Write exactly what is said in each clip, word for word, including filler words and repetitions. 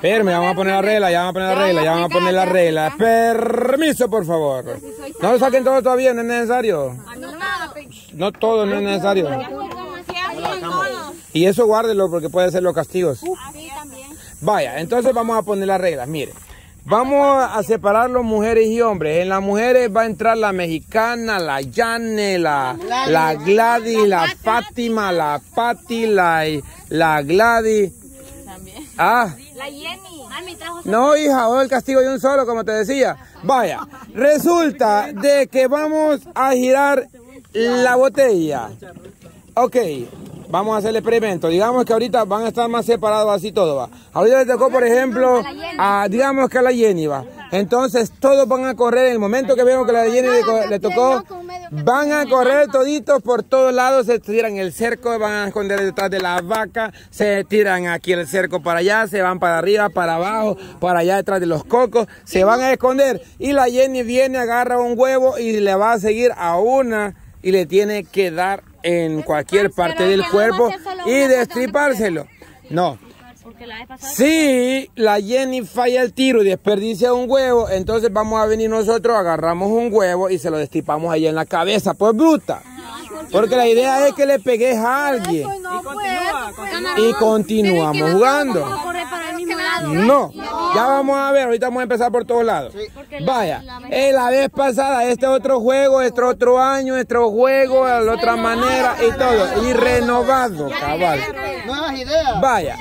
Espérame, vamos a poner la regla, ya vamos a poner la regla, ya vamos a poner la regla. Permiso, por favor. No lo saquen todo todavía, no es necesario. No todo, no es necesario. Y eso guárdelo porque puede ser los castigos. Vaya, entonces vamos a poner las reglas, mire. Vamos a separarlos mujeres y hombres. En las mujeres va a entrar la mexicana, la Yane, la, la Gladys, la Fátima, la Patti, la, la Gladys. Ah. La Jenny. No, hija, o el castigo de un solo, como te decía. Vaya, resulta de que vamos a girar la botella. Ok. Vamos a hacer el experimento. Digamos que ahorita van a estar más separados así todo va. Ahorita le tocó, por ejemplo, a, digamos que a la Jenny va. Entonces todos van a correr. En el momento que vemos que a la Jenny le, le tocó, van a correr toditos por todos lados. Se tiran el cerco, van a esconder detrás de la vaca. Se tiran aquí el cerco para allá, se van para arriba, para abajo, para allá detrás de los cocos. Se van a esconder. Y la Jenny viene, agarra un huevo y le va a seguir a una y le tiene que dar en cualquier parte del cuerpo y destripárselo. No. Si la Jenny falla el tiro y desperdicia un huevo, entonces vamos a venir nosotros, agarramos un huevo y se lo destripamos ahí en la cabeza, pues bruta. Porque la idea es que le pegues a alguien. Y continuamos jugando. No, ya vamos a ver, ahorita vamos a empezar por todos lados. Vaya, eh, la vez pasada, este otro juego, este otro año, este otro juego, de la otra manera y todo. Y renovado, cabal. Vaya.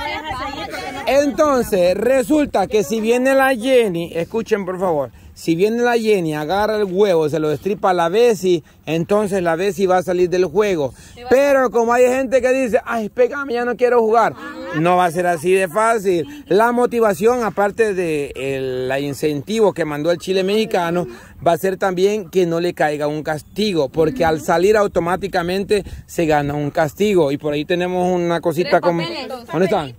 Entonces, resulta que si viene la Jenny, escuchen por favor. Si viene la Jenny, agarra el huevo, se lo destripa a la Bessie, entonces la Bessie va a salir del juego. Pero como hay gente que dice, ay, pégame, ya no quiero jugar. No va a ser así de fácil. La motivación, aparte de el incentivo que mandó el Chile mexicano, va a ser también que no le caiga un castigo. Porque al salir automáticamente se gana un castigo. Y por ahí tenemos una cosita con... ¿Dónde están?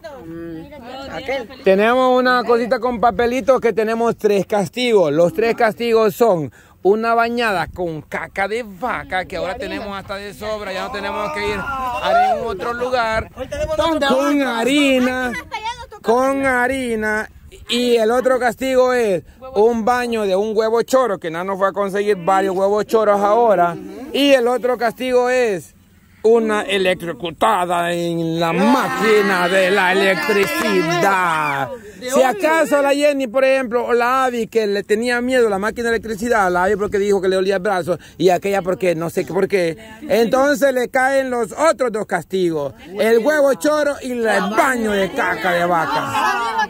Tenemos una cosita con papelitos que tenemos tres castigos. Los tres castigos son una bañada con caca de vaca, que ahora tenemos hasta de sobra, ya no tenemos que ir a ningún otro lugar, con harina, con harina. Y el otro castigo es un baño de un huevo choro, que Nano fue a conseguir varios huevos choros ahora. Y el otro castigo es una electrocutada en la máquina de la electricidad. Si acaso la Jenny, por ejemplo, o la Abby, que le tenía miedo a la máquina de electricidad, la Abby porque dijo que le dolía el brazo, y aquella porque no sé por qué, entonces le caen los otros dos castigos, el huevo choro y el baño de caca de vaca.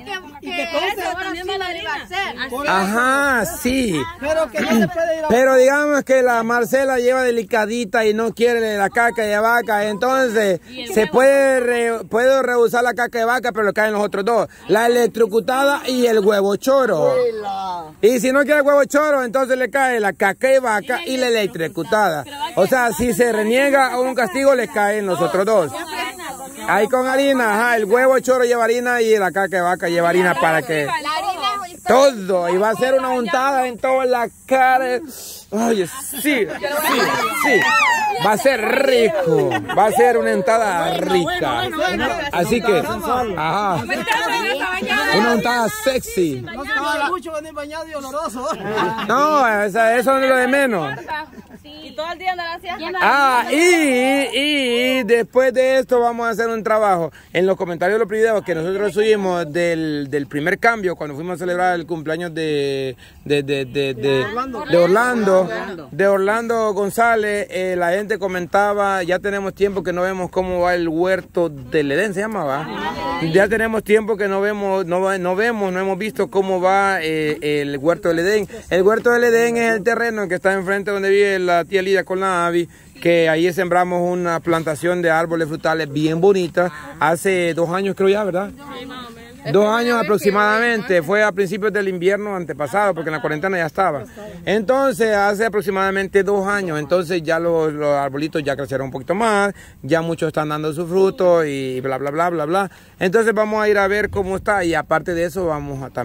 Ajá, sí. Pero digamos que la Marcela lleva delicadita y no quiere la caca de vaca, entonces se puede re, puede rehusar la caca de vaca, pero le caen los otros dos, la electrocutada y el huevo choro. Y si no quiere el huevo choro, entonces le cae la caca de vaca y la electrocutada. O sea, si se reniega a un castigo, le caen los otros dos. Ahí con harina, ajá, el huevo choro lleva harina y la caca de vaca lleva harina para que... Todo, y va a ser una untada en toda la cara. Oye, sí, sí, sí. Va a ser rico, va a ser una untada rica. Así que, ajá, una untada sexy. No se vale mucho venir bañado y oloroso. No, eso es lo de menos. Y todo el día andar hacia... Ah, y, y después de esto vamos a hacer un trabajo. En los comentarios de los videos que nosotros subimos del, del primer cambio, cuando fuimos a celebrar el cumpleaños de, de, de, de, de, de Orlando, de Orlando González, eh, la gente comentaba, ya tenemos tiempo que no vemos cómo va el huerto del Edén, se llamaba. Ya tenemos tiempo que no vemos, no, no vemos, no hemos visto cómo va eh, el huerto del Edén. El huerto del Edén es el terreno que está enfrente donde vive la tía Lidia con la Abby, que ahí sembramos una plantación de árboles frutales bien bonita, hace dos años creo ya, ¿verdad? Dos años aproximadamente, fue a principios del invierno antepasado, porque en la cuarentena ya estaba. Entonces, hace aproximadamente dos años, entonces ya los, los arbolitos ya crecieron un poquito más, ya muchos están dando su fruto y bla, bla, bla, bla, bla. Entonces vamos a ir a ver cómo está y aparte de eso vamos a también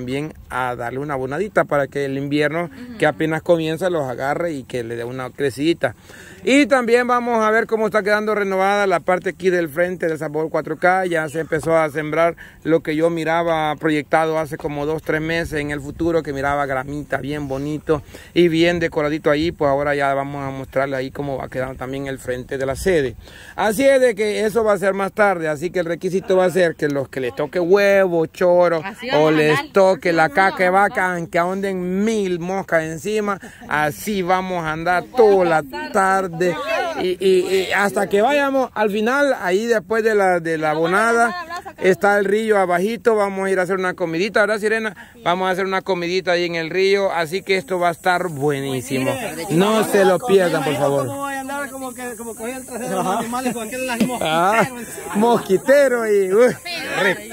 a darle una abonadita para que el invierno uh-huh. que apenas comienza los agarre y que le dé una crecidita. Y también vamos a ver cómo está quedando renovada la parte aquí del frente del Sabor cuatro K. Ya se empezó a sembrar lo que yo miraba proyectado hace como dos, tres meses en el futuro, que miraba gramita bien bonito y bien decoradito ahí. Pues ahora ya vamos a mostrarle ahí cómo va quedando también el frente de la sede. Así es de que eso va a ser más tarde, así que el requisito va a ser que los que les toque huevo, choro o les toque la caca de vaca, aunque anden mil moscas encima, así vamos a andar toda la tarde. Y, y, y hasta que vayamos al final, ahí después de la, de la abonada, está el río abajito, vamos a ir a hacer una comidita, ¿verdad, Sirena? Vamos a hacer una comidita ahí en el río, así que esto va a estar buenísimo. No se lo pierdan, por favor. ¿Cómo voy a andar como que como cogí el trasero de los animales con aquel mosquitero? Ah, mosquitero y... Uy, rico.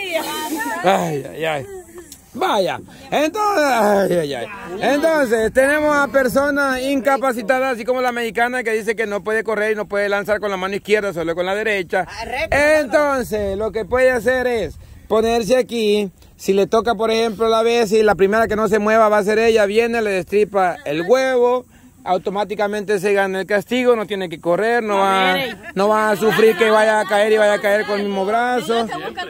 Ay, ay, ay. Vaya, entonces, ay, ay, ay. Entonces tenemos a personas incapacitadas, así como la mexicana que dice que no puede correr y no puede lanzar con la mano izquierda, solo con la derecha. Entonces lo que puede hacer es ponerse aquí. Si le toca, por ejemplo, la vez y la primera que no se mueva va a ser ella, viene, le destripa el huevo, automáticamente se gana el castigo, no tiene que correr, no va, no va a sufrir que vaya a caer y vaya a caer con el mismo brazo.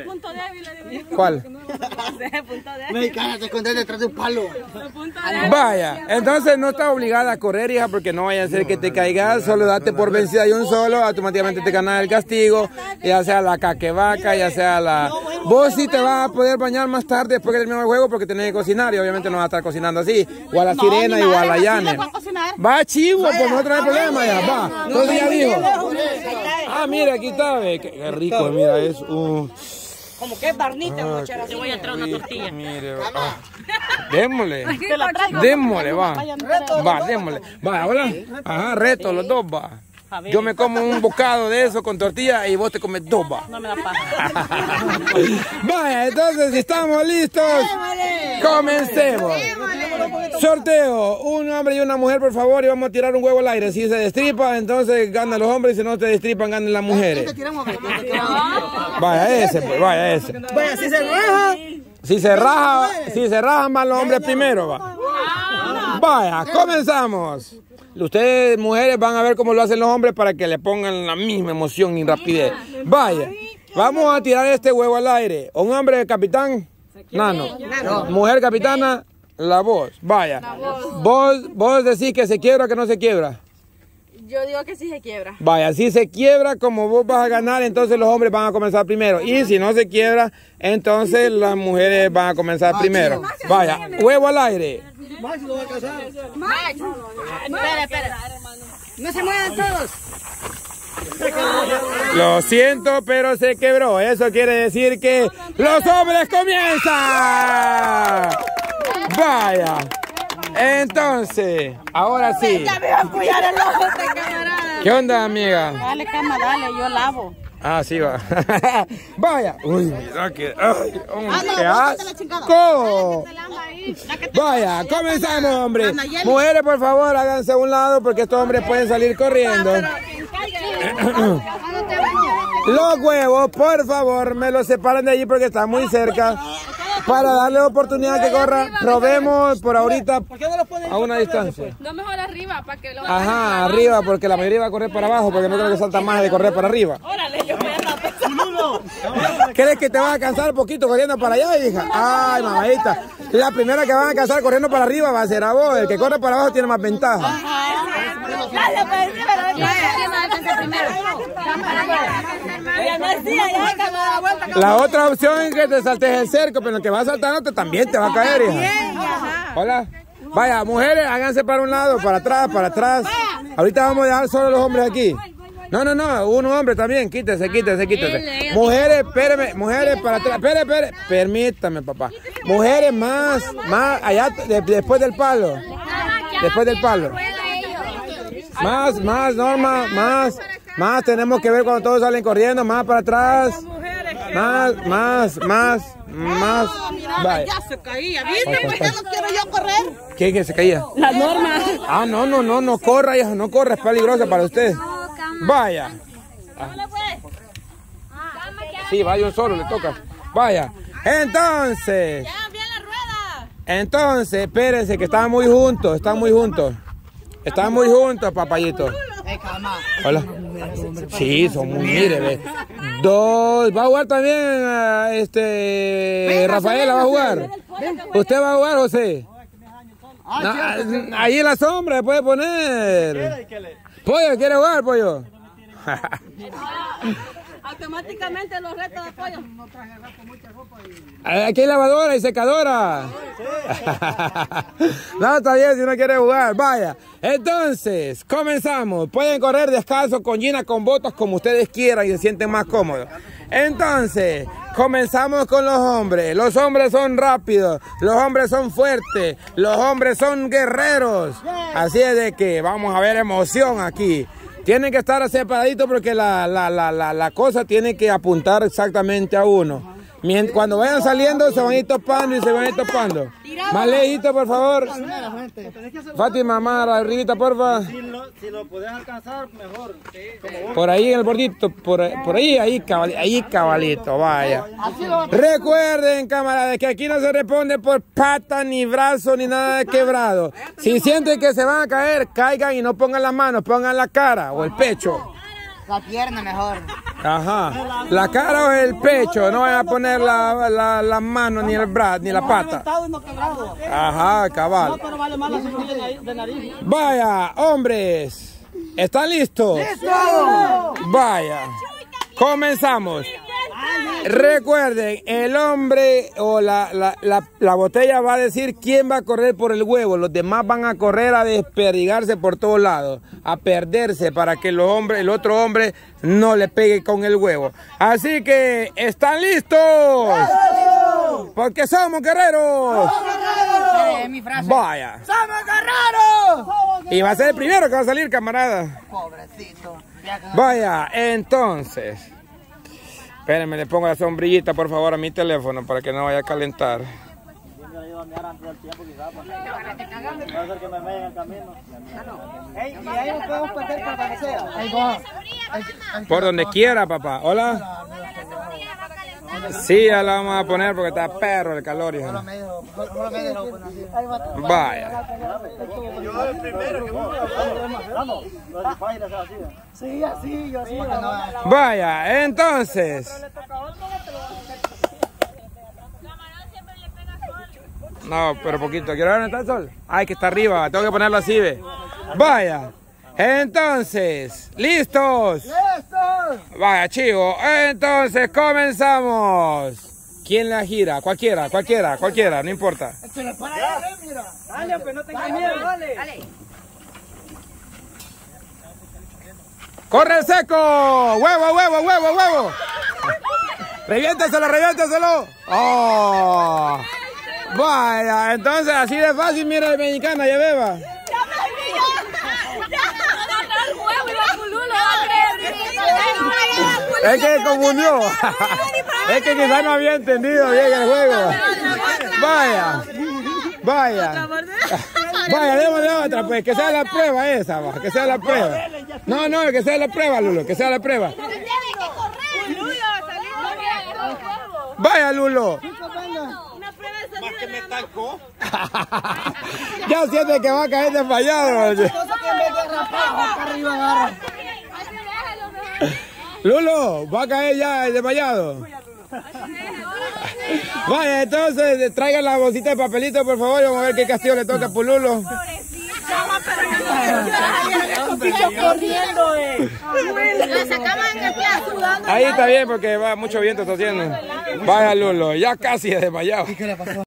¿Cuál? Mexicana, te escondes detrás de un palo. Vaya, entonces no está obligada a correr, hija, porque no vaya a ser que te caigas, solo date por vencida y un solo, automáticamente te ganas el castigo, ya sea la caquevaca, ya sea la... Vos sí te vas a poder bañar más tarde después que termine el juego porque tenés que cocinar y obviamente no vas a estar cocinando así, o a la Sirena y o a la Yane. Va, chivo, pues no trae problema ya, va. Entonces ya dijo. Ah, mira, aquí está, ve, qué, qué rico, mira, es un... Como que es barnita, ah, mochera. Te voy a traer una tortilla. Mire, ah. Démosle. Démosle, va. Va, démosle. Va, hola. Ajá, reto, los dos, va. Yo me como un bocado de eso con tortilla y vos te comes dos, va. No me da paja. Vaya, entonces, si estamos listos, comencemos. Sorteo, un hombre y una mujer, por favor, y vamos a tirar un huevo al aire. Si se destripa, entonces ganan los hombres, y si no se destripan, ganan las mujeres. Vaya ese, pues, vaya ese. Vaya, si se raja. Si se raja, si se rajan van los hombres primero, va. Vaya, comenzamos. Ustedes, mujeres, van a ver cómo lo hacen los hombres para que le pongan la misma emoción y rapidez. Vaya, vamos a tirar este huevo al aire. Un hombre capitán, Nano. Mujer capitana, la voz. Vaya. Vos, vos decís que se quiebra o que no se quiebra. Yo digo que sí se quiebra. Vaya, si se quiebra, como vos vas a ganar, entonces los hombres van a comenzar primero. Y si no se quiebra, entonces las mujeres van a comenzar primero. Vaya, huevo al aire. Max lo va a casar. Espera, espera. No se muevan todos. Lo siento, pero se quebró. Eso quiere decir que los hombres comienzan. Vaya. Entonces, ahora sí. Ya me va a apoyar el ojo de camarada. ¿Qué onda, amiga? Dale, cama, dale, yo lavo. Ah, sí va. Vaya. Uy, mira que... Ay, hombre, qué asco. Vaya, comenzamos, hombre. Mujeres, por favor, háganse a un lado porque estos hombres pueden salir corriendo. Los huevos, por favor, me los separan de allí porque están muy cerca. Para darle oportunidad que corra, probemos por ahorita a una distancia. No, mejor arriba para que lo... Ajá, arriba, porque la mayoría va a correr para abajo, porque no creo que salta más de correr para arriba. Órale, yo voy a estar pensando. ¿Crees que te vas a cansar un poquito corriendo para allá, hija? Ay, mamadita. La primera que van a cansar corriendo para arriba va a ser a vos. El que corre para abajo tiene más ventaja. Gracias, pues, sí, pero ¿quién va a alcanzar primero? La otra opción es que te saltes el cerco, pero el que va saltando también te va a caer, hija. Hola. Vaya, mujeres, háganse para un lado, para atrás, para atrás. Ahorita vamos a dejar solo los hombres aquí. No, no, no, un hombre también, quítese, quítese, quítese. Mujeres, espéreme, mujeres para atrás, espere, espere, permítame, papá. Mujeres más, más, allá, de, después del palo. Después del palo. Más, más, Norma, más, más, tenemos que ver cuando todos salen corriendo, más para atrás. Más, más, más, más. Vaya. Ya se caía, ¿viste? Pues ya no quiero yo correr. ¿Quién que se caía? La Norma. Ah, no, no, no, no corra, hija, no corra, es peligrosa para usted. Vaya. Sí, vaya un solo, le toca. Vaya. Entonces. Ya, bien la rueda. Entonces, espérense que están muy juntos, están muy juntos. Están muy juntos, papayito. Hola. Sí, son muy, mire, ve. Dos. ¿Va a jugar también este Rafaela? ¿Va a jugar? ¿Usted va a jugar, José? No, ahí en la sombra se puede poner. Pollo, ¿quiere jugar, Pollo? Automáticamente los retos de pollo. Aquí hay lavadora y secadora. No, está bien si no quiere jugar. Vaya. Entonces, comenzamos. Pueden correr descalzos, con jeans, con botas, como ustedes quieran y se sienten más cómodos. Entonces, comenzamos con los hombres. Los hombres son rápidos. Los hombres son fuertes. Los hombres son guerreros. Así es de que vamos a ver emoción aquí. Tienen que estar separaditos porque la, la, la, la, la cosa tiene que apuntar exactamente a uno. Cuando vayan saliendo se van a ir topando y se van a ir topando. Más lejito, por favor. Fátima, más arribita, porfa. Si lo, si lo puedes alcanzar, mejor. Por ahí en el bordito, por, por ahí, ahí, cabalito, ahí, cabalito, vaya. Recuerden, camaradas, que aquí no se responde por pata, ni brazo, ni nada de quebrado. Si sienten que se van a caer, caigan y no pongan las manos, pongan la cara o el pecho. La pierna mejor. Ajá. La cara o el pecho, no van a poner la, la, la mano, ni el brazo, ni la pata. Ajá, cabal. Vaya, hombres, ¿están listos? Vaya, comenzamos. Recuerden, el hombre o la, la, la, la botella va a decir quién va a correr por el huevo. Los demás van a correr a desperdigarse por todos lados, a perderse para que los hombres, el otro hombre no le pegue con el huevo. Así que, ¿están listos? Porque somos guerreros. Es mi frase. Vaya. ¡Somos guerreros! Y va a ser el primero que va a salir, camarada. Pobrecito. Vaya, entonces. Espérenme, le pongo la sombrillita por favor a mi teléfono para que no vaya a calentar. Por donde quiera, papá. Hola. Sí, ya la vamos a poner porque está perro el calor, hija. Vaya. Vaya, entonces. No, pero poquito. ¿Quiero ver dónde está el sol? Ay, que está arriba. Tengo que ponerlo así, ve. Vaya. Entonces, ¿listos? ¡Listos! Vaya, chivo. Entonces, comenzamos. ¿Quién la gira? Cualquiera, cualquiera, cualquiera, no importa. Dale, pues no tengas miedo, dale. ¡Corre el seco! ¡Huevo, huevo, huevo, huevo! ¡Reviénteselo, reviénteselo! ¡Oh! Vaya, entonces así de fácil, mira el mexicana, ya beba. Es que confundió. Es que quizás no había entendido bien el juego. Vaya. Vaya. Vaya, démosle otra, pues, que sea la prueba esa, va, que sea la prueba. No, no, que sea la prueba, Lulo, que sea la prueba. Vaya, Lulo. Más que me talcó. Ya siente que va a caer desmayado. Lulo, va a caer ya desmayado. Vaya, entonces traigan la bolsita de papelito, por favor, y vamos a ver qué castigo le toca por Lulo. Ahí está bien porque va mucho viento está haciendo. Vaya, Lulo, ya casi es desmayado.